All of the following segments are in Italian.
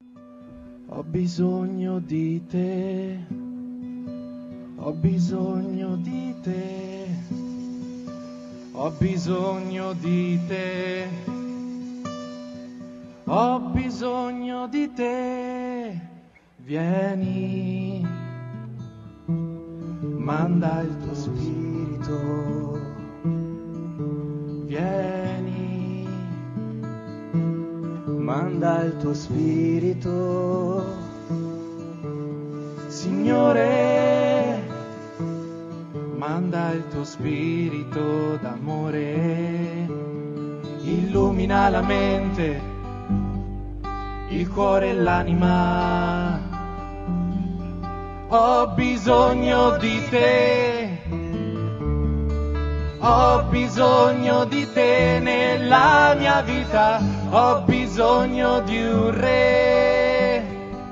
Ho bisogno di te, ho bisogno di te, ho bisogno di te, ho bisogno di te, vieni, manda il tuo spirito, vieni, manda il tuo spirito, Signore, manda il tuo spirito d'amore, illumina la mente, il cuore e l'anima. Ho bisogno di te, ho bisogno di te nella mia vita, ho bisogno di un re.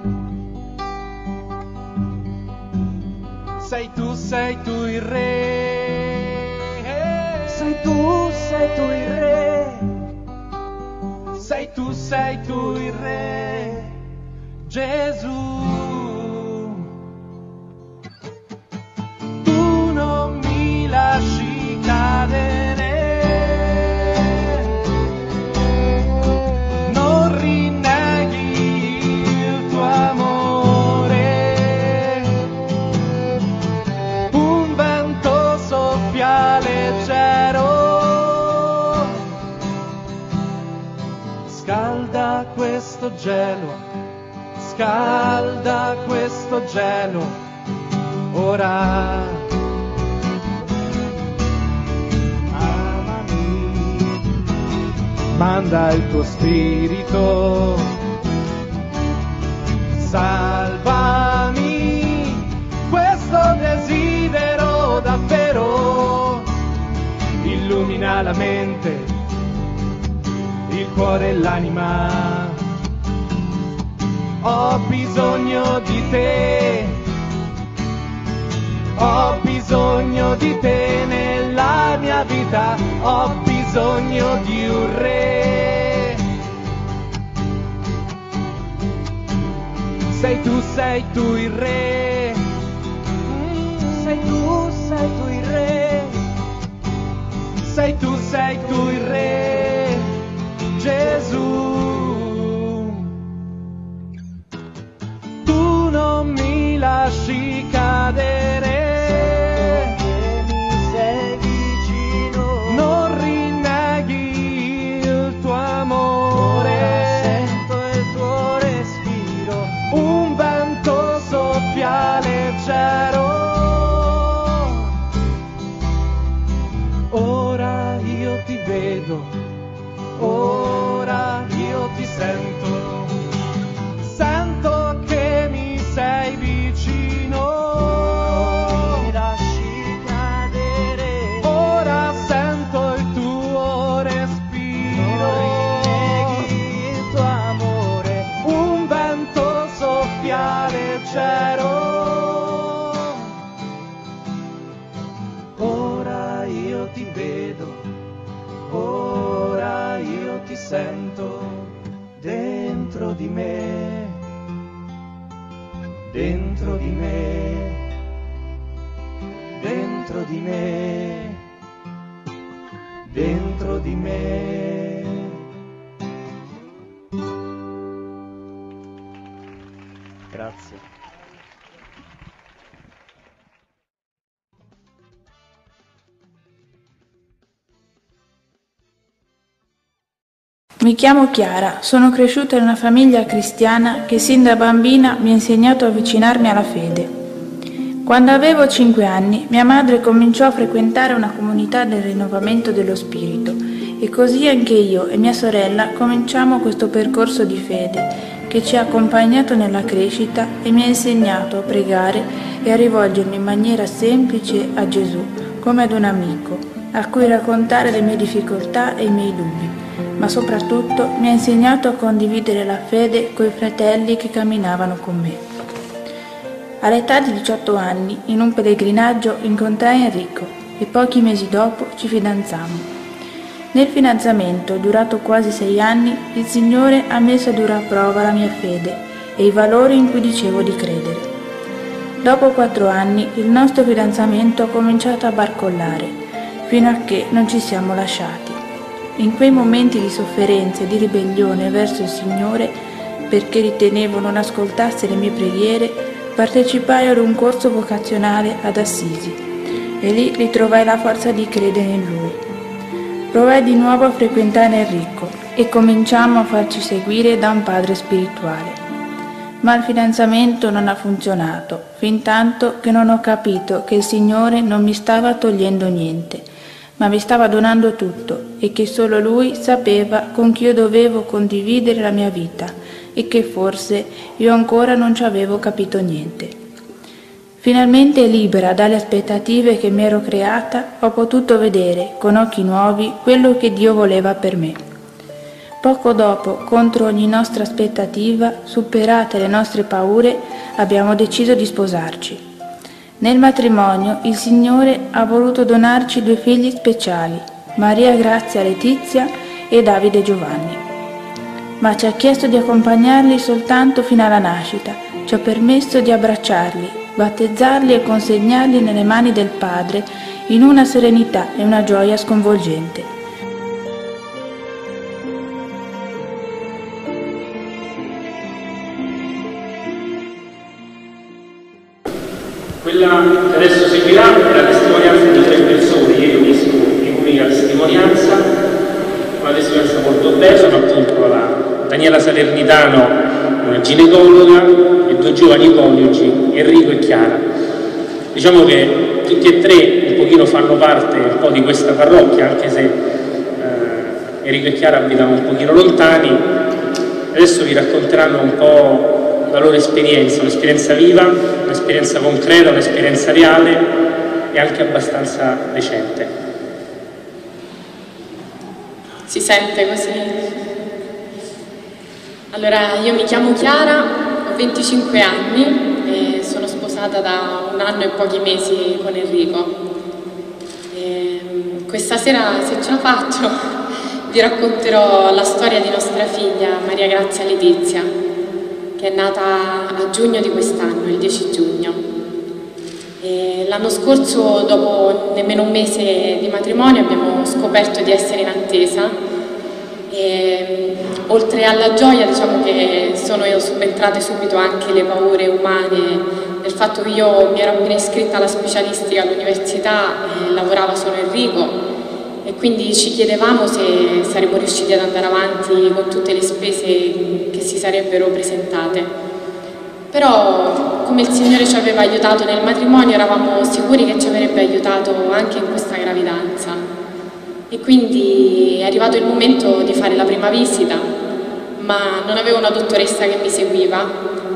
Sei tu il re. Sei tu il re. Sei tu il re. Gesù. Tu non mi lasci cadere. Non rinneghi il tuo amore. Un vento soffia leggero. Scalda questo gelo, scalda questo gelo, ora. Amami, manda il tuo spirito, salvami, questo desidero davvero, illumina la mente, il cuore e l'anima. Ho bisogno di te, ho bisogno di te nella mia vita, ho bisogno di un re. Sei tu il re. Sei tu il re. Sei tu il re. Gesù. Tu non mi lasci cadere, mi sei vicino, non rinneghi il tuo amore, sento il tuo respiro, un vento soffia leggero. Ora io ti vedo, ora io ti sento. Sento che mi sei vicino, non mi lasci cadere. Ora sento il tuo respiro, non rinneghi il tuo amore. Un vento soffia leggero. Ora io ti vedo, ora io ti sento dentro di me. Dentro di me, dentro di me, dentro di me. Grazie. Mi chiamo Chiara, sono cresciuta in una famiglia cristiana che sin da bambina mi ha insegnato a avvicinarmi alla fede. Quando avevo 5 anni, mia madre cominciò a frequentare una comunità del rinnovamento dello spirito e così anche io e mia sorella cominciamo questo percorso di fede che ci ha accompagnato nella crescita e mi ha insegnato a pregare e a rivolgermi in maniera semplice a Gesù, come ad un amico, a cui raccontare le mie difficoltà e i miei dubbi. Ma soprattutto mi ha insegnato a condividere la fede coi fratelli che camminavano con me. All'età di 18 anni, in un pellegrinaggio, incontrai Enrico e pochi mesi dopo ci fidanzammo. Nel fidanzamento, durato quasi 6 anni, il Signore ha messo a dura prova la mia fede e i valori in cui dicevo di credere. Dopo 4 anni il nostro fidanzamento ha cominciato a barcollare, fino a che non ci siamo lasciati. In quei momenti di sofferenza e di ribellione verso il Signore, perché ritenevo non ascoltasse le mie preghiere, partecipai ad un corso vocazionale ad Assisi e lì ritrovai la forza di credere in Lui. Provai di nuovo a frequentare Enrico e cominciammo a farci seguire da un padre spirituale. Ma il fidanzamento non ha funzionato, fintanto che non ho capito che il Signore non mi stava togliendo niente, ma mi stava donando tutto e che solo Lui sapeva con chi io dovevo condividere la mia vita e che forse io ancora non ci avevo capito niente. Finalmente libera dalle aspettative che mi ero creata, ho potuto vedere con occhi nuovi quello che Dio voleva per me. Poco dopo, contro ogni nostra aspettativa, superate le nostre paure, abbiamo deciso di sposarci. Nel matrimonio il Signore ha voluto donarci 2 figli speciali, Maria Grazia Letizia e Davide Giovanni. Ma ci ha chiesto di accompagnarli soltanto fino alla nascita, ci ha permesso di abbracciarli, battezzarli e consegnarli nelle mani del Padre in una serenità e una gioia sconvolgente. Quella che adesso seguirà è la testimonianza di 3 persone. Io vescovo di comunica la testimonianza, una testimonianza molto bella. Sono appunto la Daniela Salernitano, una ginecologa, e 2 giovani coniugi, Enrico e Chiara. Diciamo che tutti e 3 un pochino fanno parte un po' di questa parrocchia, anche se Enrico e Chiara abitano un pochino lontani. Adesso vi racconteranno un po' la loro esperienza, un'esperienza viva, un'esperienza concreta, un'esperienza reale e anche abbastanza recente. Si sente così? Allora, io mi chiamo Chiara, ho 25 anni e sono sposata da 1 anno e pochi mesi con Enrico. Questa sera, se ce la faccio, vi racconterò la storia di nostra figlia Maria Grazia Letizia, che è nata a giugno di quest'anno, il 10 giugno. L'anno scorso, dopo nemmeno un mese di matrimonio, abbiamo scoperto di essere in attesa e oltre alla gioia, diciamo che sono subentrate subito anche le paure umane del fatto che io mi ero appena iscritta alla specialistica all'università e lavorava solo Enrico, e quindi ci chiedevamo se saremmo riusciti ad andare avanti con tutte le spese che si sarebbero presentate. Però, come il Signore ci aveva aiutato nel matrimonio, eravamo sicuri che ci avrebbe aiutato anche in questa gravidanza. E quindi è arrivato il momento di fare la prima visita, ma non avevo una dottoressa che mi seguiva.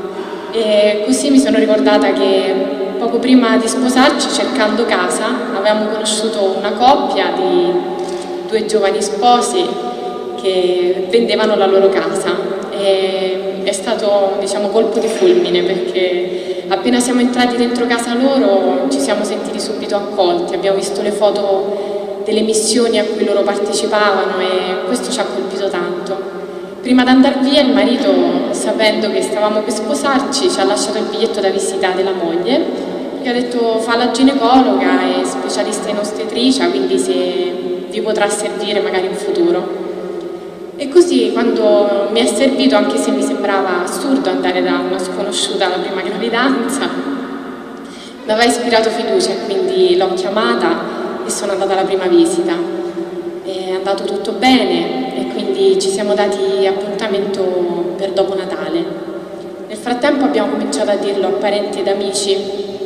E così mi sono ricordata che poco prima di sposarci, cercando casa, avevamo conosciuto una coppia di 2 giovani sposi che vendevano la loro casa. E è stato, diciamo, colpo di fulmine, perché appena siamo entrati dentro casa loro ci siamo sentiti subito accolti, abbiamo visto le foto delle missioni a cui loro partecipavano e questo ci ha colpito tanto. Prima di andare via il marito, sapendo che stavamo per sposarci, ci ha lasciato il biglietto da visita della moglie, che ha detto: fa la ginecologa, è specialista in ostetricia, quindi se vi potrà servire magari in futuro. E così, quando mi è servito, anche se mi sembrava assurdo andare da una sconosciuta alla prima gravidanza, mi aveva ispirato fiducia, quindi l'ho chiamata e sono andata alla prima visita. È andato tutto bene e quindi ci siamo dati appuntamento per dopo Natale. Nel frattempo abbiamo cominciato a dirlo a parenti ed amici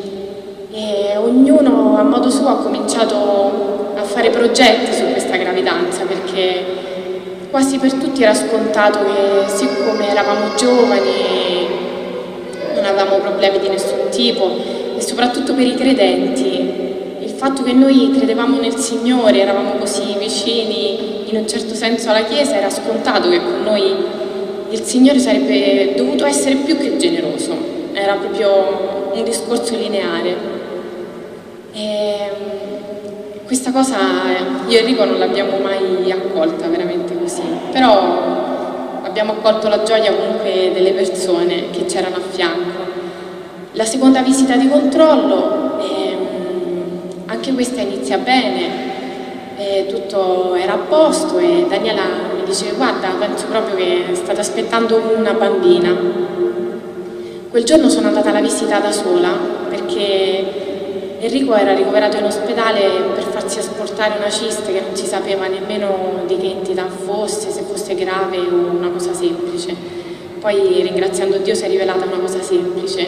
e ognuno a modo suo ha cominciato a fare progetti su questa gravidanza, perché quasi per tutti era scontato che, siccome eravamo giovani, non avevamo problemi di nessun tipo, e soprattutto per i credenti, il fatto che noi credevamo nel Signore, eravamo così vicini in un certo senso alla Chiesa, era scontato che con noi il Signore sarebbe dovuto essere più che generoso, era proprio un discorso lineare. E Questa cosa io e Enrico non l'abbiamo mai accolta veramente così, però abbiamo accolto la gioia comunque delle persone che c'erano a fianco. La seconda visita di controllo, anche questa inizia bene, tutto era a posto e Daniela mi dice: guarda, penso proprio che state aspettando una bambina. Quel giorno sono andata alla visita da sola perché Enrico era ricoverato in ospedale per farsi asportare una ciste che non si sapeva nemmeno di che entità fosse, se fosse grave o una cosa semplice. Poi, ringraziando Dio, si è rivelata una cosa semplice.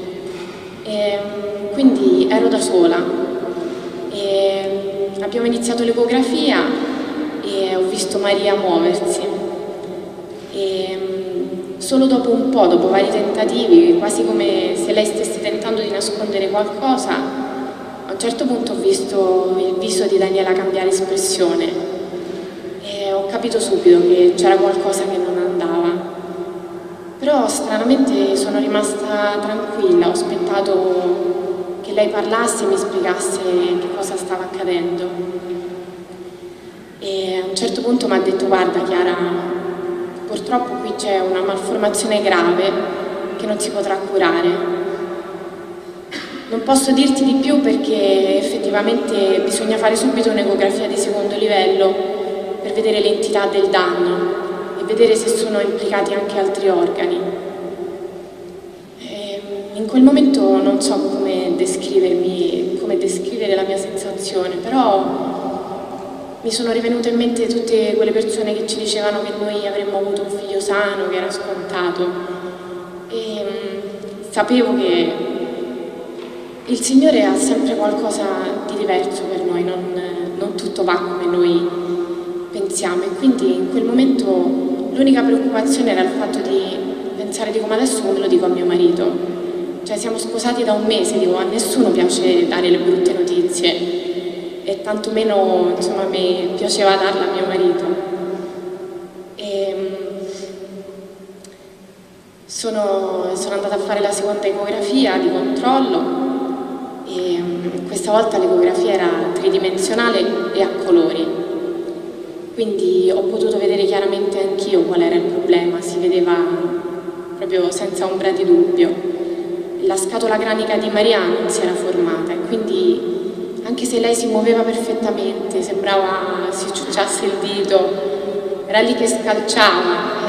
Quindi ero da sola. Abbiamo iniziato l'ecografia e ho visto Maria muoversi. Solo dopo un po', dopo vari tentativi, quasi come se lei stesse tentando di nascondere qualcosa, a un certo punto ho visto il viso di Daniela cambiare espressione e ho capito subito che c'era qualcosa che non andava. Però stranamente sono rimasta tranquilla, ho aspettato che lei parlasse e mi spiegasse che cosa stava accadendo. E a un certo punto mi ha detto: guarda Chiara, purtroppo qui c'è una malformazione grave che non si potrà curare. Non posso dirti di più perché effettivamente bisogna fare subito un'ecografia di secondo livello per vedere l'entità del danno e vedere se sono implicati anche altri organi. In quel momento non so come descrivere la mia sensazione, però mi sono rivenute in mente tutte quelle persone che ci dicevano che noi avremmo avuto un figlio sano, che era scontato, e sapevo che il Signore ha sempre qualcosa di diverso per noi, non tutto va come noi pensiamo, e quindi in quel momento l'unica preoccupazione era il fatto di pensare: dico, ma adesso come lo dico a mio marito? Cioè, siamo sposati da un mese, dico, a nessuno piace dare le brutte notizie e tantomeno, insomma, a me piaceva darla a mio marito. Sono andata a fare la seconda ecografia di controllo e questa volta l'ecografia era tridimensionale e a colori, quindi ho potuto vedere chiaramente anch'io qual era il problema, si vedeva proprio senza ombra di dubbio. La scatola cranica di Maria non si era formata e quindi, anche se lei si muoveva perfettamente, sembrava si ciucciasse il dito, era lì che scalciava,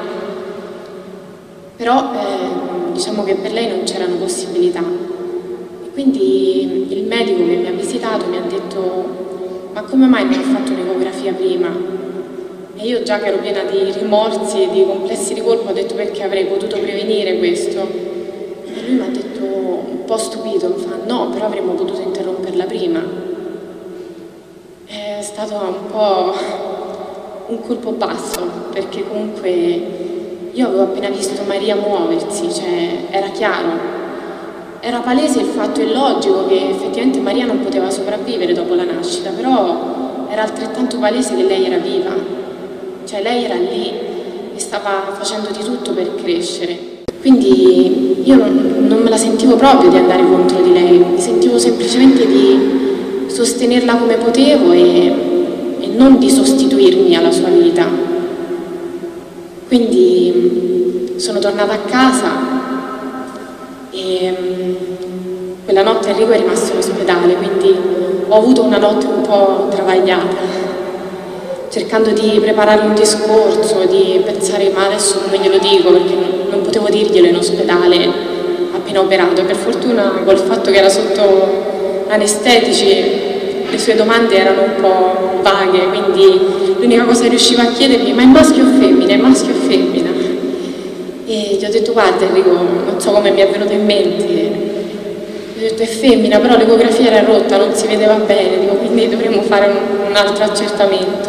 però diciamo che per lei non c'erano possibilità. E quindi il medico che mi ha visitato mi ha detto: ma come mai non ho fatto un'ecografia prima? E io, già che ero piena di rimorsi e di complessi di colpa, ho detto: perché avrei potuto prevenire questo? E lui mi ha detto, un po' stupito, mi fa: no, però avremmo potuto interromperla prima. È stato un po' un colpo basso, perché comunque io avevo appena visto Maria muoversi, cioè era chiaro, era palese il fatto, è logico che effettivamente Maria non poteva sopravvivere dopo la nascita, però era altrettanto palese che lei era viva, cioè lei era lì e stava facendo di tutto per crescere. Quindi io non me la sentivo proprio di andare contro di lei, mi sentivo semplicemente di sostenerla come potevo e non di sostituirmi alla sua vita. Quindi sono tornata a casa e quella notte Enrico è rimasto in ospedale, quindi ho avuto una notte un po' travagliata, cercando di preparare un discorso, di pensare: ma adesso come glielo dico, perché non potevo dirglielo in ospedale appena operato. Per fortuna, col fatto che era sotto anestetici, le sue domande erano un po' vaghe, quindi l'unica cosa che riusciva a chiedermi: ma è maschio o femmina? È maschio o femmina? E gli ho detto: guarda Enrico, non so come mi è venuto in mente, gli ho detto: è femmina, però l'ecografia era rotta, non si vedeva bene, dico, quindi dovremmo fare un altro accertamento.